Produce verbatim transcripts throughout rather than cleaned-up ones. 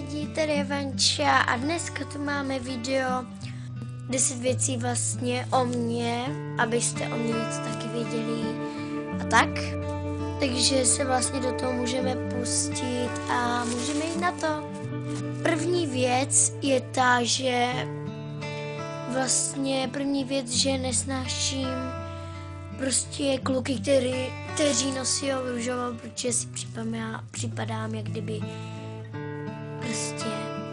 lidi, tady je Vanča a dneska tu máme video deset věcí vlastně o mně, abyste o mě něco taky věděli a tak. Takže se vlastně do toho můžeme pustit a můžeme jít na to. První věc je ta, že vlastně první věc, že nesnáším prostě kluky, který, kteří nosí růžovou, protože si připadám, připadám jak kdyby prostě...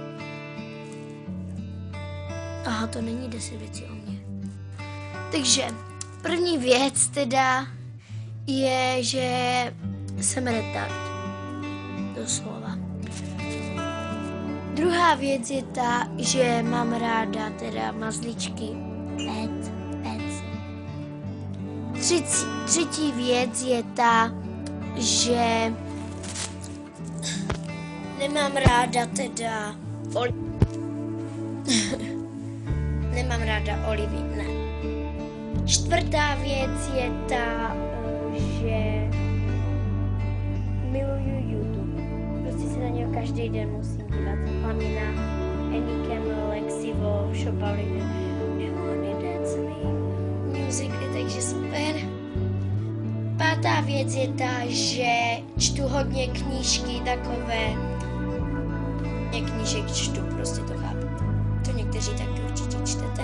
Aha, to není deset věcí o mně. Takže první věc teda je, že jsem retard. Doslova. Druhá věc je ta, že mám ráda teda mazlíčky. Pet, pet. Třetí, třetí věc je ta, že nemám ráda teda oli... nemám ráda olivy, ne. Čtvrtá věc je ta, že miluju YouTube. Prostě se na něho každý den musím dívat. Hlavně na Andy Campbell, Lexivo, Shopali, Neumony Dance, Musically, takže super. Pátá věc je ta, že čtu hodně knížky takové, jak knížek čtu, prostě to chápete. To někteří taky určitě čtete.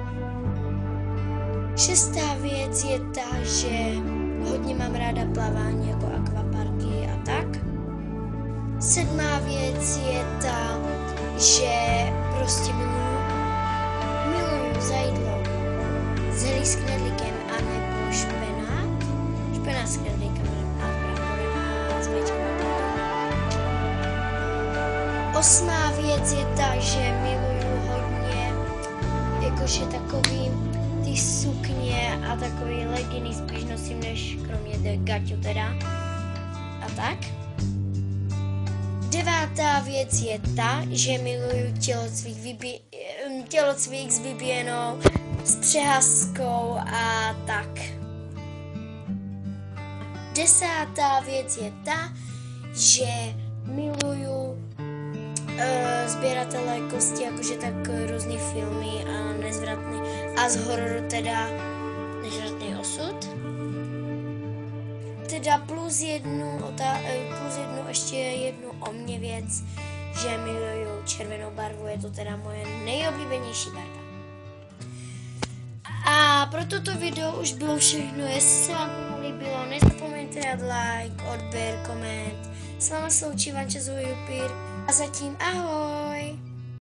Šestá věc je ta, že hodně mám ráda plavání jako akvaparky a tak. Sedmá věc je ta, že prostě miluju, miluju zajídlo zelí s knedlíkem a nebo špenát. Špenát s knedlíkem a bramborem a s vajíčkem a tak. Osmá věc je ta, že miluju hodně jakože takový ty sukně a takový leginy spíš nosím než kromě gaťu teda a tak. Devátá věc je ta, že miluju tělocvik, vybí, tělocvik s vybíjenou, s přehazkou a tak. Desátá věc je ta, že miluju uh, sběratele kosti, jakože tak různý filmy a nezvratný a z hororu teda Nezvratný osud. Teda plus jednu, plus jednu ještě jednu o mě věc, že miluju červenou barvu, je to teda moje nejoblíbenější barva. A pro toto video už bylo všechno, jestli se vám to líbilo, nezapomeňte dát like, odběr, koment. S vámi se loučí Vanča z Upír a zatím ahoj!